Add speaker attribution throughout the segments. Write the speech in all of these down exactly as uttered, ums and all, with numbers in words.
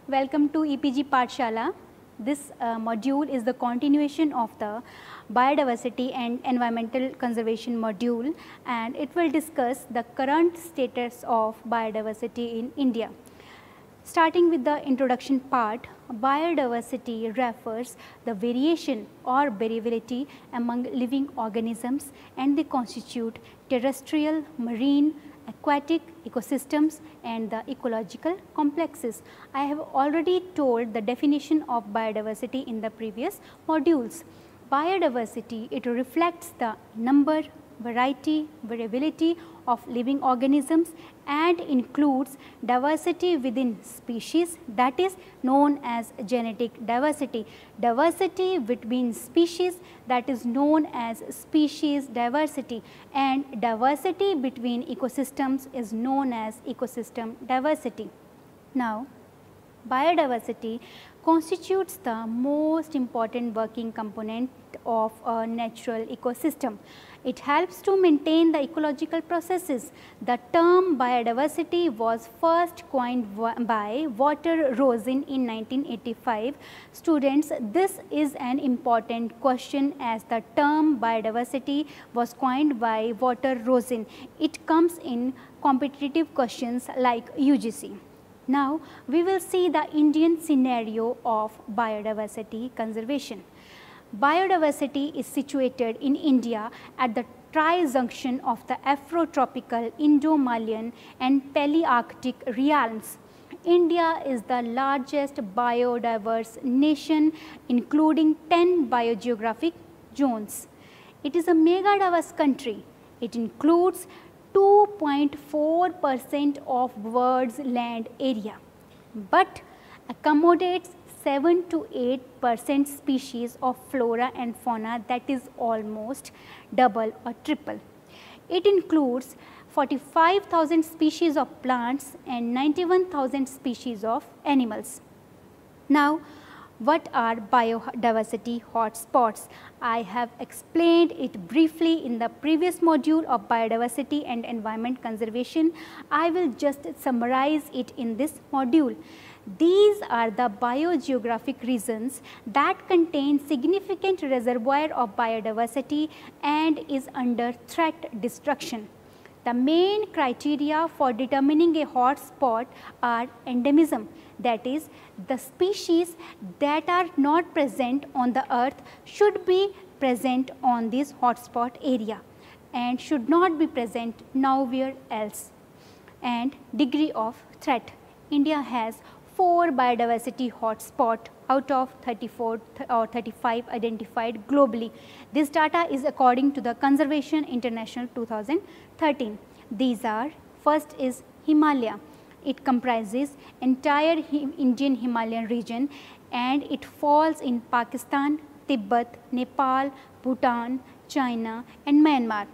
Speaker 1: Welcome to E P G Pathshala. This uh, module is the continuation of the biodiversity and environmental conservation module, and it will discuss the current status of biodiversity in India. Starting with the introduction part, biodiversity refers the variation or variability among living organisms, and they constitute terrestrial, marine, aquatic ecosystems and the ecological complexes. I have already told the definition of biodiversity in the previous modules. Biodiversity, it reflects the number, variety, variability of living organisms and includes diversity within species, that is known as genetic diversity. Diversity between species, that is known as species diversity, and diversity between ecosystems is known as ecosystem diversity. Now, biodiversity constitutes the most important working component of a natural ecosystem. It helps to maintain the ecological processes. The term biodiversity was first coined by Walter Rosin in nineteen eighty-five. Students, this is an important question as the term biodiversity was coined by Walter Rosin. It comes in competitive questions like U G C. Now, we will see the Indian scenario of biodiversity conservation. Biodiversity is situated in India at the tri-junction of the Afrotropical, Indo-Malayan and Palearctic realms. India is the largest biodiverse nation, including ten biogeographic zones. It is a mega-diverse country. It includes two point four percent of world's land area, but accommodates seven to eight percent species of flora and fauna, that is almost double or triple. It includes forty-five thousand species of plants and ninety-one thousand species of animals. Now, what are biodiversity hotspots? I have explained it briefly in the previous module of biodiversity and environment conservation. I will just summarize it in this module. These are the biogeographic regions that contain significant reservoir of biodiversity and is under threat destruction. The main criteria for determining a hotspot are endemism, that is, the species that are not present on the earth should be present on this hotspot area and should not be present nowhere else. And degree of threat. India has four biodiversity hotspots out of thirty-four or thirty-five identified globally. This data is according to the Conservation International two thousand thirteen. These are, first is Himalaya. It comprises entire Indian Himalayan region and it falls in Pakistan, Tibet, Nepal, Bhutan, China and Myanmar.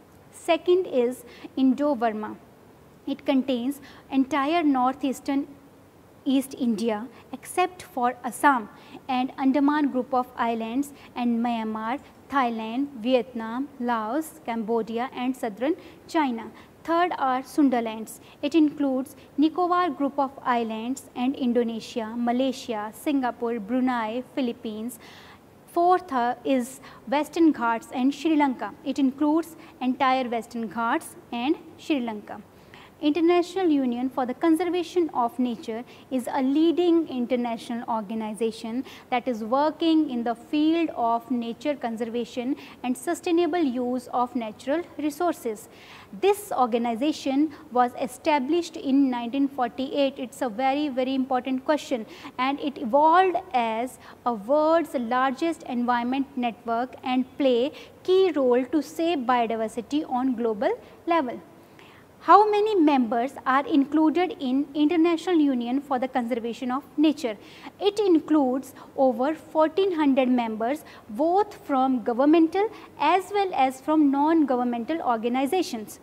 Speaker 1: Second is Indo-Burma. It contains entire northeastern East India except for Assam and Andaman group of islands and Myanmar, Thailand, Vietnam, Laos, Cambodia and southern China. Third are Sundalands. It includes Nicobar group of islands and Indonesia, Malaysia, Singapore, Brunei, Philippines. Fourth uh, is Western Ghats and Sri Lanka. It includes entire Western Ghats and Sri Lanka. International Union for the Conservation of Nature is a leading international organization that is working in the field of nature conservation and sustainable use of natural resources. This organization was established in nineteen forty-eight. It is a very, very important question, and it evolved as a world's largest environment network and play key role to save biodiversity on global level. How many members are included in International Union for the Conservation of Nature? It includes over fourteen hundred members, both from governmental as well as from non-governmental organizations.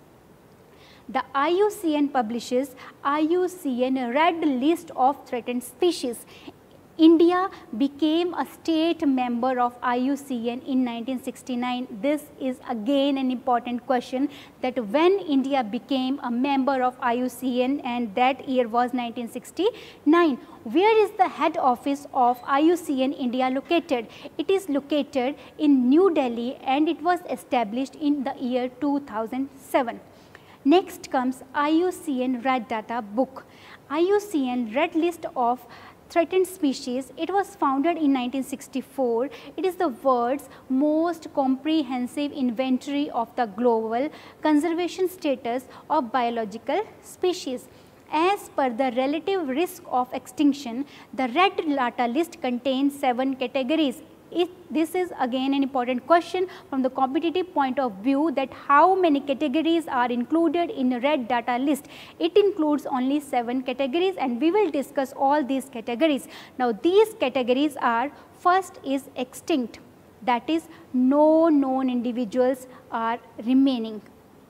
Speaker 1: The I U C N publishes I U C N Red List of Threatened Species. India became a state member of I U C N in nineteen sixty-nine. This is again an important question, that when India became a member of I U C N, and that year was nineteen sixty-nine. Where is the head office of I U C N India located? It is located in New Delhi, and it was established in the year two thousand seven. Next comes I U C N Red Data Book. I U C N Red List of Threatened Species. It was founded in nineteen sixty-four. It is the world's most comprehensive inventory of the global conservation status of biological species. As per the relative risk of extinction, the Red Data List contains seven categories. It, this is again an important question from the competitive point of view, that how many categories are included in the Red Data List. It includes only seven categories, and we will discuss all these categories. Now, these categories are: first is extinct, that is no known individuals are remaining.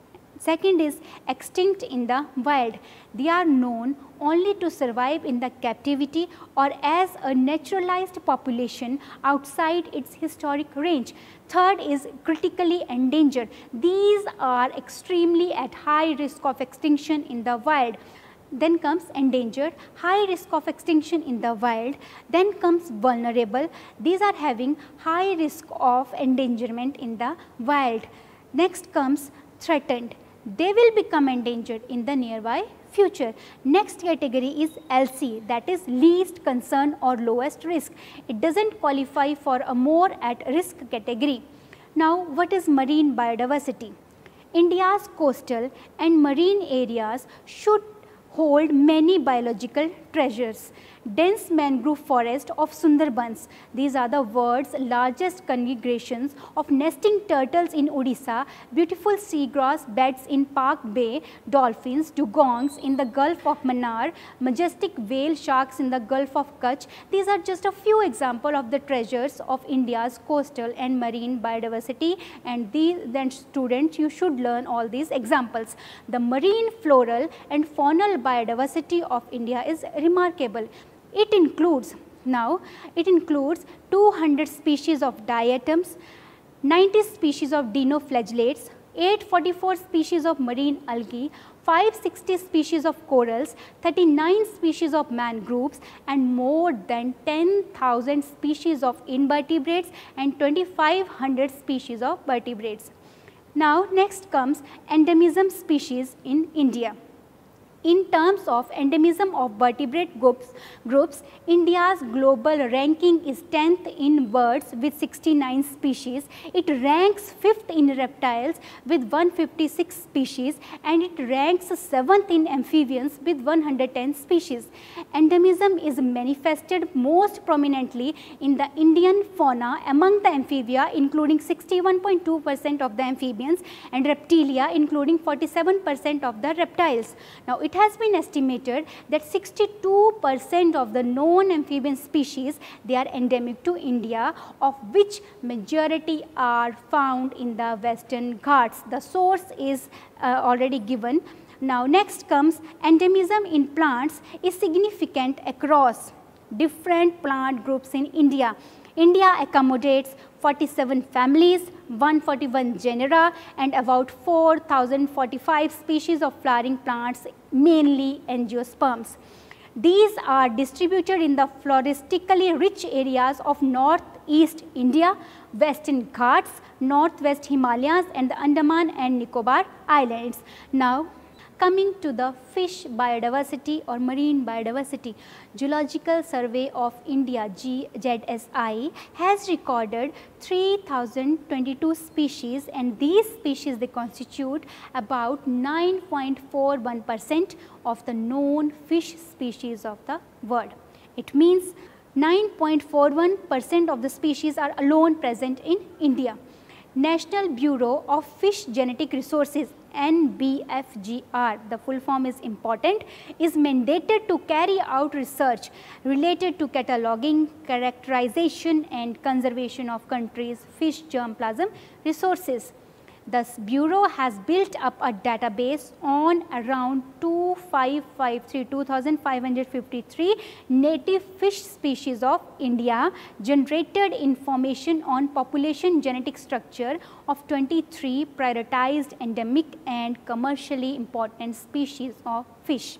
Speaker 1: Second is extinct in the wild. They are known only to survive in the captivity or as a naturalized population outside its historic range. Third is critically endangered. These are extremely at high risk of extinction in the wild. Then comes endangered, high risk of extinction in the wild. Then comes vulnerable. These are having high risk of endangerment in the wild. Next comes threatened. They will become endangered in the nearby future. Next category is L C, that is least concern or lowest risk. It does not qualify for a more at risk category. Now, what is marine biodiversity? India's coastal and marine areas should hold many biological treasures. Dense mangrove forest of Sundarbans. These are the world's largest congregations of nesting turtles in Odisha, beautiful seagrass beds in Park Bay, dolphins, dugongs in the Gulf of Mannar, majestic whale sharks in the Gulf of Kutch. These are just a few examples of the treasures of India's coastal and marine biodiversity, and these, then students, you should learn all these examples. The marine floral and faunal biodiversity of India is remarkable. It includes, now it includes two hundred species of diatoms, ninety species of dinoflagellates, eight hundred forty-four species of marine algae, five hundred sixty species of corals, thirty-nine species of mangroves, and more than ten thousand species of invertebrates and twenty-five hundred species of vertebrates. Now, next comes endemism species in India. In terms of endemism of vertebrate groups, groups, India's global ranking is tenth in birds with sixty-nine species. It ranks fifth in reptiles with one hundred fifty-six species, and it ranks seventh in amphibians with one hundred ten species. Endemism is manifested most prominently in the Indian fauna among the amphibia, including sixty-one point two percent of the amphibians, and reptilia, including forty-seven percent of the reptiles. Now, it has been estimated that sixty-two percent of the known amphibian species, they are endemic to India, of which majority are found in the Western Ghats. The source is uh, already given. Now, next comes endemism in plants is significant across different plant groups in India. India accommodates forty-seven families, one hundred forty-one genera, and about four thousand forty-five species of flowering plants, mainly angiosperms. These are distributed in the floristically rich areas of northeast India, Western Ghats, northwest Himalayas, and the Andaman and Nicobar Islands. Now, coming to the fish biodiversity or marine biodiversity, Geological Survey of India G Z S I has recorded three thousand twenty-two species, and these species, they constitute about nine point four one percent of the known fish species of the world. It means nine point four one percent of the species are alone present in India. National Bureau of Fish Genetic Resources, N B F G R, the full form is important, is mandated to carry out research related to cataloging, characterization, and conservation of countries' fish germplasm resources. Thus, Bureau has built up a database on around two thousand five hundred fifty-three, two thousand five hundred fifty-three native fish species of India, generated information on population genetic structure of twenty-three prioritized endemic and commercially important species of fish.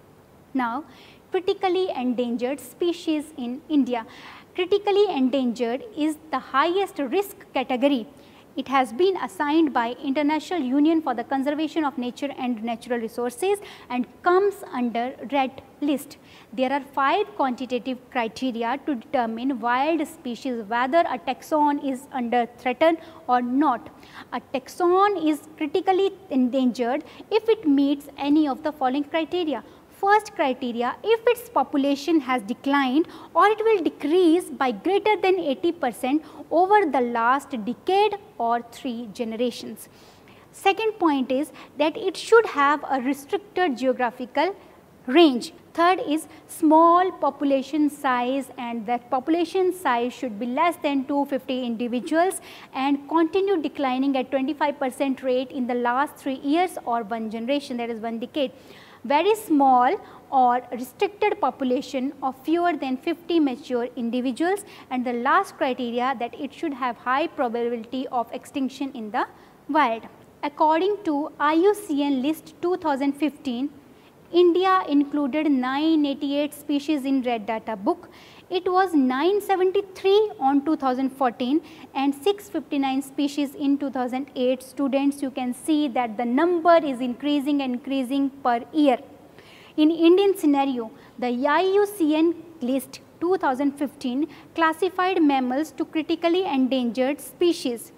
Speaker 1: Now, critically endangered species in India. Critically endangered is the highest risk category. It has been assigned by International Union for the Conservation of Nature and Natural Resources and comes under red list. There are five quantitative criteria to determine wild species whether a taxon is under threat or not. A taxon is critically endangered if it meets any of the following criteria. First criteria, if its population has declined or it will decrease by greater than eighty percent over the last decade or three generations. Second point is that it should have a restricted geographical range. Third is small population size, and that population size should be less than two hundred fifty individuals and continue declining at twenty-five percent rate in the last three years or one generation, that is one decade. Very small or restricted population of fewer than fifty mature individuals, and the last criteria that it should have high probability of extinction in the wild. According to I U C N list two thousand fifteen, India included nine hundred eighty-eight species in Red Data book. It was nine hundred seventy-three on two thousand fourteen and six hundred fifty-nine species in two thousand eight. Students, you can see that the number is increasing and increasing per year. In Indian scenario, the I U C N list two thousand fifteen classified mammals to critically endangered species.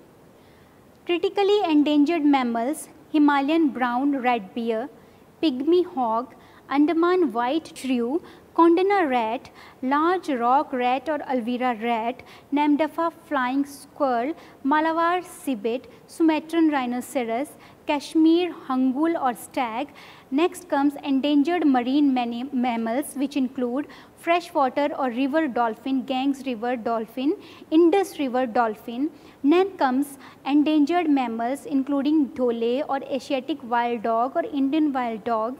Speaker 1: Critically endangered mammals: Himalayan brown red bear, pygmy hog, Andaman white shrew, Condana rat, large rock rat or Alvira rat, Namdapha flying squirrel, Malabar civet, Sumatran rhinoceros, Kashmir hangul or stag. Next comes endangered marine mammals, which include freshwater or river dolphin, Ganges river dolphin, Indus river dolphin. Then comes endangered mammals including dhole or Asiatic wild dog or Indian wild dog,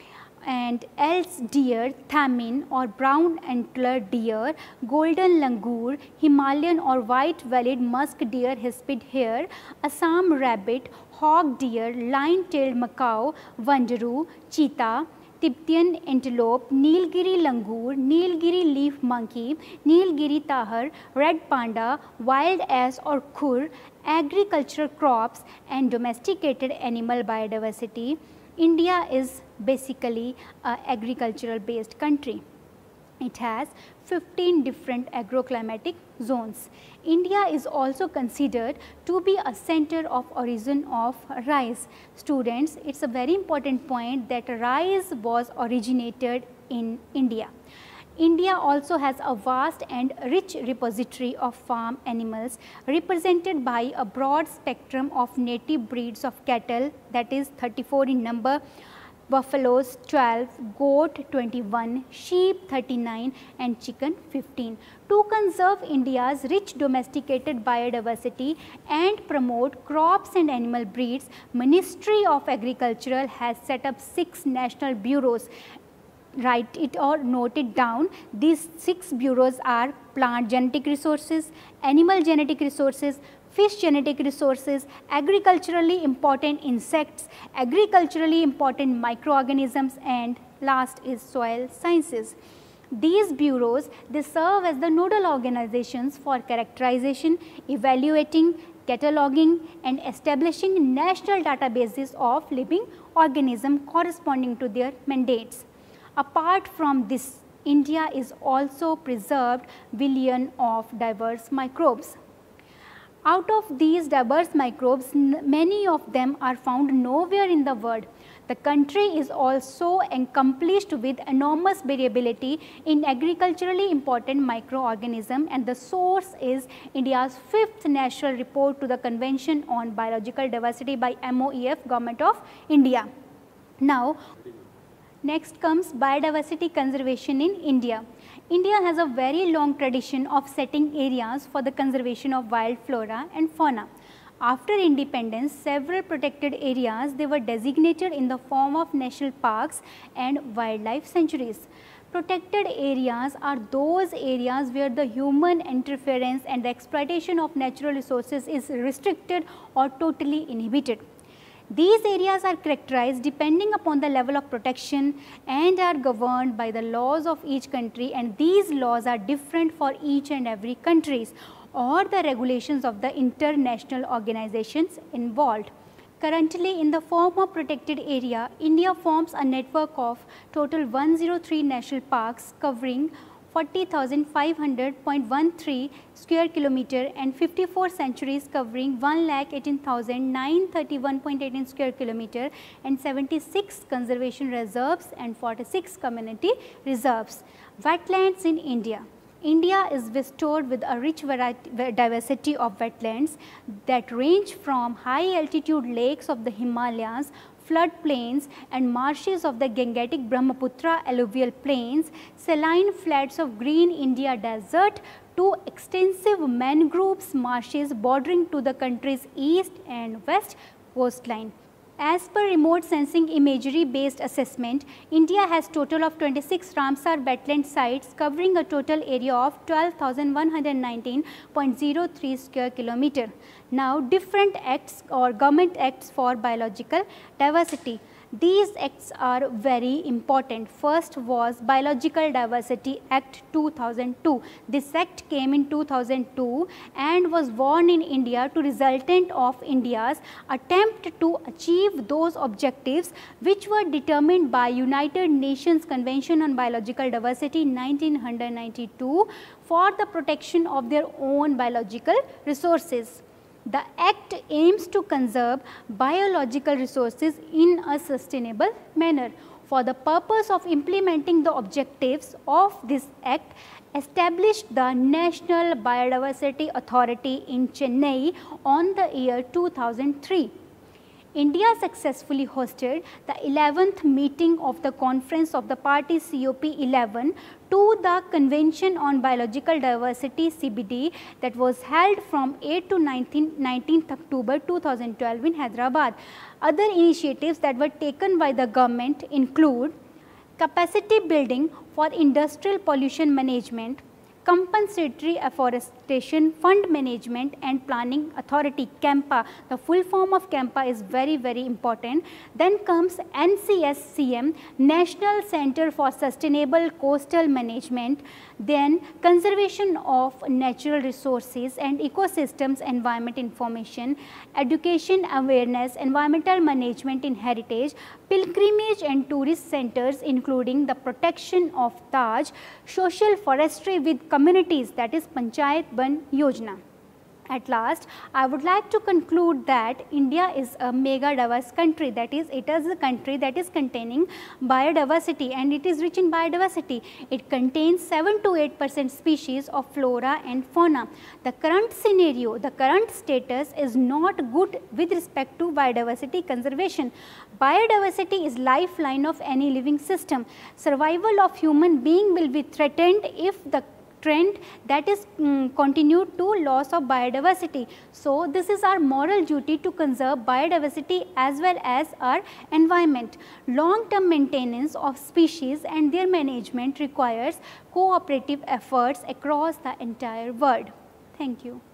Speaker 1: and else deer, thamin or brown antler deer, golden langur, Himalayan or white-bellied musk deer, hispid hare, Assam rabbit, hog deer, lion-tailed macaw, vandaru, cheetah, Tibetan antelope, Nilgiri langur, Nilgiri leaf monkey, Nilgiri tahar, red panda, wild ass or khur, agricultural crops and domesticated animal biodiversity. India is basically an agricultural based country. It has fifteen different agroclimatic zones. India is also considered to be a center of origin of rice. Students, it is a very important point that rice was originated in India. India also has a vast and rich repository of farm animals represented by a broad spectrum of native breeds of cattle, that is thirty-four in number, buffaloes twelve, goat twenty-one, sheep thirty-nine and chicken fifteen. To conserve India's rich domesticated biodiversity and promote crops and animal breeds, Ministry of Agriculture has set up six national bureaus. Write it or note it down. These six bureaus are plant genetic resources, animal genetic resources, fish genetic resources, agriculturally important insects, agriculturally important microorganisms, and last is soil sciences. These bureaus, they serve as the nodal organizations for characterization, evaluating, cataloging and establishing national databases of living organisms corresponding to their mandates. Apart from this, India is also preserved billion of diverse microbes. Out of these diverse microbes, many of them are found nowhere in the world. The country is also accomplished with enormous variability in agriculturally important microorganisms, and the source is India's fifth national report to the Convention on Biological Diversity by M O E F, Government of India. Now, next comes biodiversity conservation in India. India has a very long tradition of setting areas for the conservation of wild flora and fauna. After independence, several protected areas, they were designated in the form of national parks and wildlife sanctuaries. Protected areas are those areas where the human interference and the exploitation of natural resources is restricted or totally inhibited. These areas are characterized depending upon the level of protection and are governed by the laws of each country, and these laws are different for each and every countries or the regulations of the international organizations involved. Currently, in the form of protected area, India forms a network of total one hundred three national parks covering forty thousand five hundred point one three square kilometer and fifty-four sanctuaries covering one lakh eighteen thousand nine hundred thirty-one point one eight square kilometer and seventy-six conservation reserves and forty-six community reserves. Wetlands in India. India is bestowed with a rich variety, diversity of wetlands that range from high altitude lakes of the Himalayas, floodplains and marshes of the Gangetic Brahmaputra alluvial plains, saline flats of green India desert to extensive mangroves marshes bordering to the country's east and west coastline. As per remote sensing imagery based assessment, India has total of twenty-six Ramsar wetland sites covering a total area of twelve thousand one hundred nineteen point zero three square kilometer. Now, different acts or government acts for biological diversity. These acts are very important. First was Biological Diversity Act two thousand two. This act came in two thousand two and was born in India to resultant of India's attempt to achieve those objectives which were determined by United Nations Convention on Biological Diversity in nineteen ninety-two for the protection of their own biological resources. The Act aims to conserve biological resources in a sustainable manner. For the purpose of implementing the objectives of this Act, established the National Biodiversity Authority in Chennai on the year two thousand three. India successfully hosted the eleventh meeting of the Conference of the Parties C O P eleven to the Convention on Biological Diversity C B D that was held from eighth to nineteenth October two thousand twelve in Hyderabad. Other initiatives that were taken by the government include capacity building for industrial pollution management, Compensatory Afforestation Fund Management and Planning Authority CAMPA. The full form of CAMPA is very very important. Then comes N C S C M, National Center for Sustainable Coastal Management. Then Conservation of Natural Resources and Ecosystems Environment Information, Education Awareness, Environmental Management in Heritage, Pilgrimage and Tourist Centers including the protection of Taj, Social Forestry with Communities, that is Panchayat Ban Yojana. At last, I would like to conclude that India is a mega diverse country, that is it is a country that is containing biodiversity and it is rich in biodiversity. It contains seven to eight percent species of flora and fauna. The current scenario, the current status is not good with respect to biodiversity conservation. Biodiversity is lifeline of any living system. Survival of human being will be threatened if the trend that is um, continued to loss of biodiversity. So, this is our moral duty to conserve biodiversity as well as our environment. Long term maintenance of species and their management requires cooperative efforts across the entire world. Thank you.